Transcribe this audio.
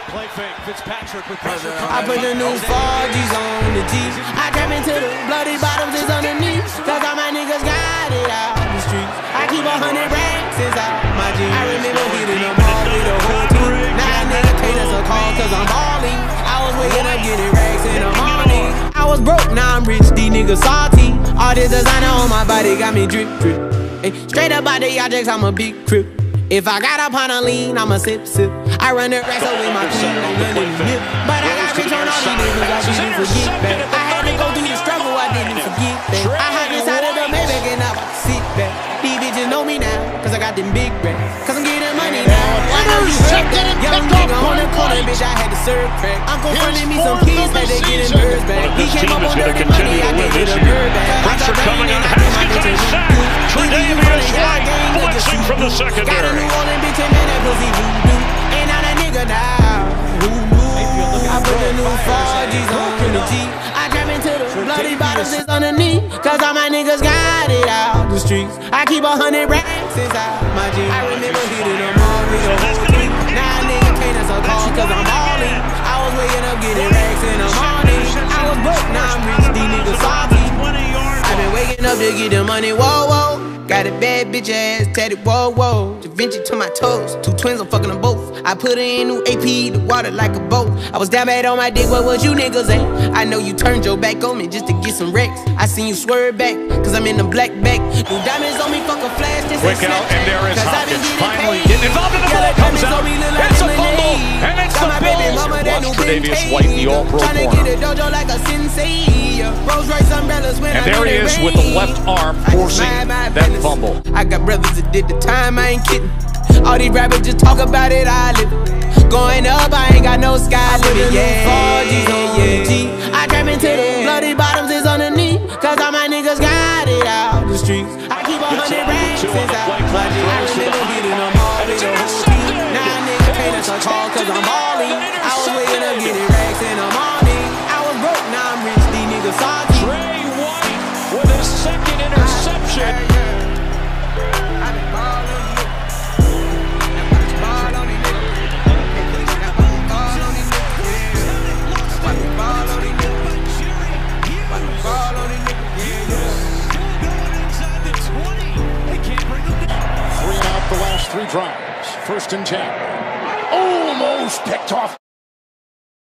Play fake, Fitzpatrick with pressure. I put the new 4Gs on the G. I trap into the bloody bottoms is underneath. Cause all my niggas got it out the streets. I keep 100 racks inside my jeans. I remember hitting them all with the whole team. Now a nigga can't answer call cause I'm balling. I was waking up getting racks in the morning. I was broke, now I'm rich, these niggas salty. All this designer on my body got me drip, drip. Ay, straight up out the objects, I'm a big crip. If I got up on a lean, I'ma sip, sip. I run the racks up with my team, ain't nothing to nip. But I got rich on all these niggas, I didn't forget back. I had to go through the struggle, I didn't forget that. I had inside of the Maybach and I about to sit back. These bitches know me now, cause I got them big racks. Cause I'm getting money now, I know you heard that. Young nigga on the corner, bitch, I had to serve crack. Uncle fronted me some keys, had to get his birds back. He came up on dirty money, I can get a bird back. Pressure coming on, he's got his sack. Tre'Davious White blitzing from the secondary. Got a New Orleans bitch and man, that pussy voodoo. And now that nigga now, I put the new 4Gs on the G. I trap into the bloody bottoms is underneath. Cause all my niggas got it out the streets. I keep 100 racks inside my jeans. I remember hitting them all with the whole team. Now a nigga can't answer call cause I'm balling. I was waking up getting racks in the morning. I was broke, now I'm rich, these niggas salty. I been waking up to get the money, whoa, whoa. Got a bad bitch ass tatted, whoa, whoa. Da Vinci to my toes, 2 twins, I'm fucking them both. I put her in new AP, the water like a boat. I was down bad on my dick, what was you niggas at? I know you turned your back on me just to get some wrecks. I seen you swerve back, cause I'm in the black back. New diamonds on me, fuck a flash, this Quick ain't out, and there is Snapchat. Hopkins finally getting involved in the ball, comes out, it's a fumble, and it's the Bulls. Tre'Davious White, the all-pro corner. And there he is with the left arm forcing that fumble. I got brothers that did the time, I ain't kidding. All these rappers just talk about it, I live it. Going up, I ain't got no sky limit. Yeah, 4Gs on the G. I trap into the bloody bottoms is underneath. Cause all my niggas got it out the streets. I keep 100 racks inside my jeans. I remember hitting them all with the whole team. Now a nigga can't answer call cause I'm balling. I was waking up getting racks in the morning. I was broke, now I'm rich, these niggas salty. Trey White with his second interception. The last 3 drives. 1st and 10. Almost picked off.